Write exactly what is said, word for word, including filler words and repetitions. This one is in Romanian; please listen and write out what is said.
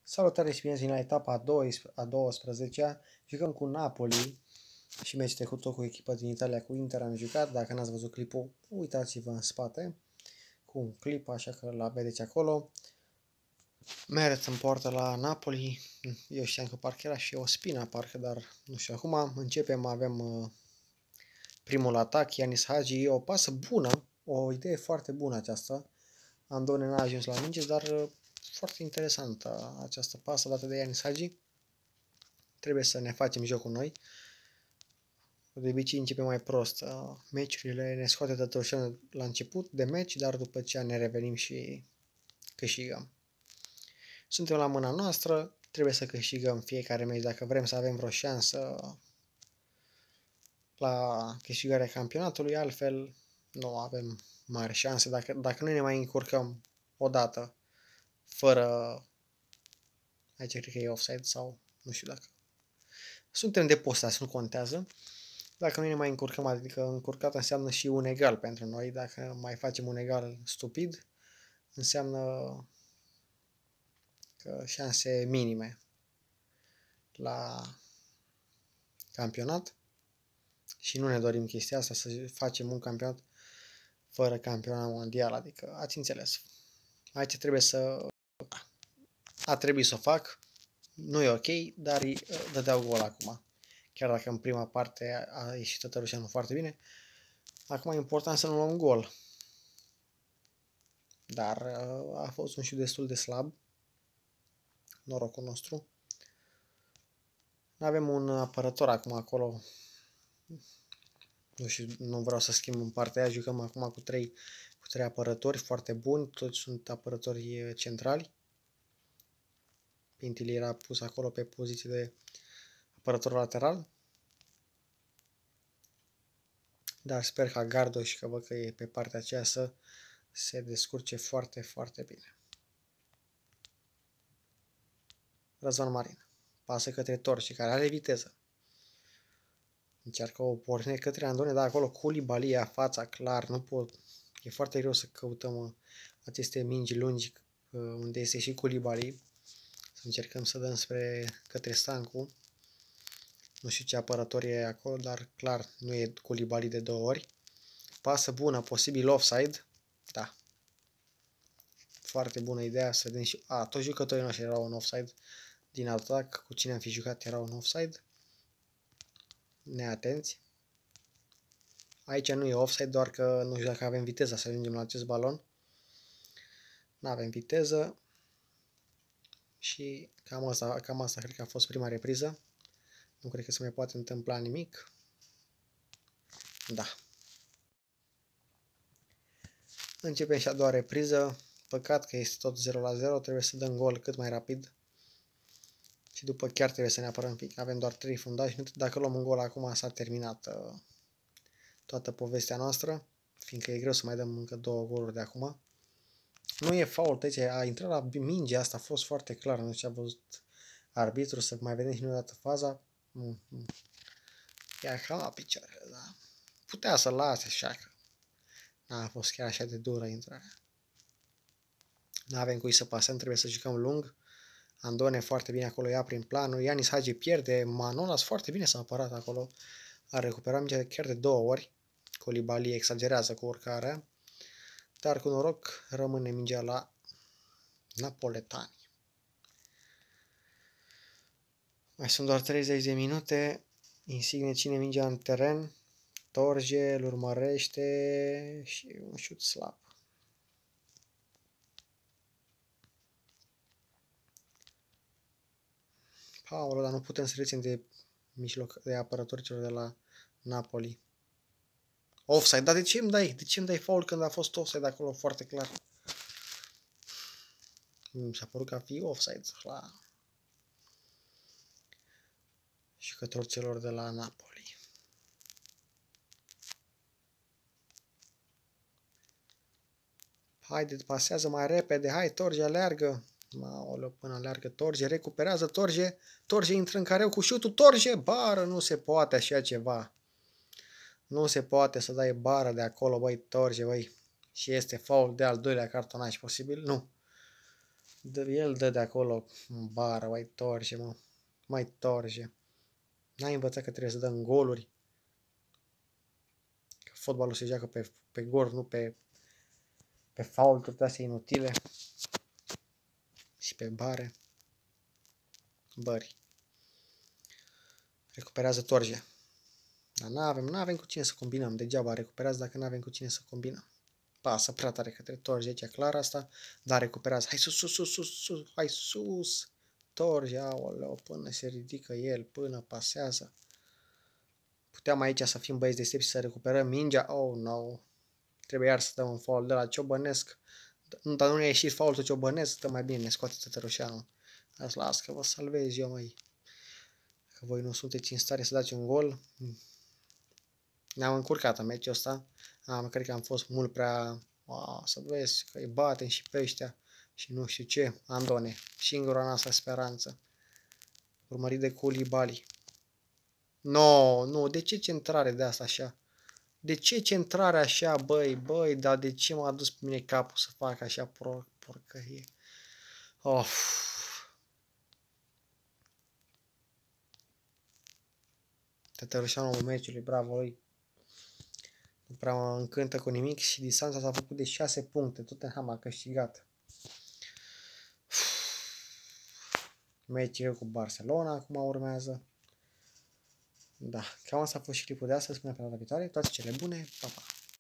Salutare și bine ați venit la etapa a douăsprezecea. Jucăm cu Napoli și meci trecut tot cu echipa din Italia, cu Inter am jucat. Dacă n-ați văzut clipul, uitați-vă în spate cu un clip, așa că la vedeți acolo. Meret în poartă la Napoli. Eu știam că parcă era și o spina, parcă, dar nu știu. Acum începem, avem uh, primul atac, Ianis Hagi, o pasă bună, o idee foarte bună aceasta. Andone n-a ajuns la minge, dar uh, foarte interesantă această pasă dată de Ianis Hagi. Trebuie să ne facem jocul noi. De obicei începe mai prost. Meciurile ne scoate tătăușeni la început de meci, dar după ce ne revenim și câștigăm. Suntem la mâna noastră, trebuie să câștigăm fiecare meci dacă vrem să avem vreo șansă la câștigarea campionatului, altfel nu avem mari șanse. Dacă, dacă noi ne mai încurcăm odată fără... Aici cred că e offside sau nu știu dacă... Suntem depostați, nu contează. Dacă noi ne mai încurcăm, adică încurcat înseamnă și un egal pentru noi. Dacă mai facem un egal stupid, înseamnă că șanse minime la campionat. Și nu ne dorim chestia asta, să facem un campionat fără campionat mondial. Adică ați înțeles. Aici trebuie să... A trebuit să o fac. Nu e ok, dar dădeau gol acum. Chiar dacă în prima parte a ieșit Tătărușanu foarte bine. Acum e important să nu luăm gol. Dar a fost un șut destul de slab. Norocul nostru. Avem un apărător acum acolo. Nu știu, nu vreau să schimb în partea aia. Jucăm acum cu trei, cu trei apărători foarte buni. Toți sunt apărători centrali. Pintili era pus acolo pe poziție de apărător lateral. Dar sper ca Gardoș, că văd că e pe partea aceea, să se descurce foarte, foarte bine. Răzvan Marin. Pasă către Torci, care are viteză. Încearcă o pornire către Andone, dar acolo Koulibaly a fața, clar, nu pot. E foarte greu să căutăm aceste mingi lungi unde este și Koulibaly. Să încercăm să dăm spre către Stancu. Nu știu ce apărător e acolo, dar clar nu e Koulibaly de două ori. Pasă bună, posibil offside. Da. Foarte bună ideea să vedem și... A, toți jucătorii noștri erau în offside. Din atac, cu cine am fi jucat erau în offside. Neatenți. Aici nu e offside, doar că nu știu dacă avem viteza să ajungem la acest balon. Nu avem viteză. Și cam asta, cam asta cred că a fost prima repriză. Nu cred că se mai poate întâmpla nimic. Da. Începem și a doua repriză. Păcat că este tot zero la zero. Trebuie să dăm gol cât mai rapid. Și după chiar trebuie să ne apărăm un pic. Avem doar trei fundași. Dacă luăm un gol acum s-a terminat uh, toată povestea noastră. Fiindcă e greu să mai dăm încă două goluri de acum. Nu e fault, aici a intrat la minge, asta a fost foarte clar. Nu știu ce a văzut arbitru, să mai vedem și noi odată faza. Mm -hmm. Ia ca la picioare, da. Putea să lase așa că n-a fost chiar așa de dură intrarea. N-avem cui să pasăm, trebuie să jucăm lung. Andone foarte bine acolo, ia prin planul. Ianis Hagi pierde, Manolas foarte bine s-a apărat acolo. A recuperat mingea chiar de două ori. Koulibaly exagerează cu urcarea. Dar cu noroc rămâne mingea la napoletani. Mai sunt doar treizeci de minute. Insigne ține mingea în teren. Torge îl urmărește și un șut slab. Paolo, dar nu putem să reținem de mijloc de apărători celor de la Napoli. Offside, dar de ce îmi dai? De ce îmi dai foul când a fost offside acolo foarte clar? Mi s-a părut că a fi offside la jucători celor de la Napoli. Haideți, pasează mai repede, hai, Torge, aleargă. Aoleu, până aleargă Torge, recuperează Torge, Torge intră în careu cu șutul, Torge, bară, nu se poate așa ceva. Nu se poate să dai bară de acolo, băi, Torge, băi. Și este foul de al doilea cartonaj posibil? Nu. El dă de acolo în bară, mai torje, mă. Mai torje. N-ai învățat că trebuie să dăm goluri? Că fotbalul se joacă pe, pe gol, nu pe, pe faulturi de astea inutile. Și pe bare. Bări. Recuperează torje. Dar n-avem, n-avem cu cine să combinăm. Degeaba recuperează dacă n-avem cu cine să combinăm. Pasă prea tare către Torje, aici clar asta, dar recuperează. Hai sus, sus, sus, sus, sus, hai sus! Torje, aoleo, până se ridică el, până pasează. Puteam aici să fim băieți deștepți și să recuperăm mingea. Oh, no! Trebuie iar să dăm un foul de la Ciobănesc. Dar nu ne-a ieșit faultul Ciobănesc, stă mai bine, ne scoate Tătărușanu. Azi las că vă salvez eu, măi. Că voi nu sunteți în stare să dați un gol. Ne-am încurcat în meciul ăsta. Am, cred că am fost mult prea... Wow, să vezi că îi batem și pe ăștia și nu știu ce. Andone, singura noastră speranță. Urmărit de Koulibaly. No, nu, de ce centrare de asta așa? De ce centrare așa, băi, băi, dar de ce m-a dus pe mine capul să fac așa por porcărie? Of. Tătărușanul meciului, bravo lui. Nu prea mă încântă cu nimic și distanța s-a făcut de șase puncte. Tottenham a câștigat. Meciul cu Barcelona acum urmează. Da, cam asta a fost și clipul de astăzi. Până pe data viitoare, toate cele bune, pa, pa!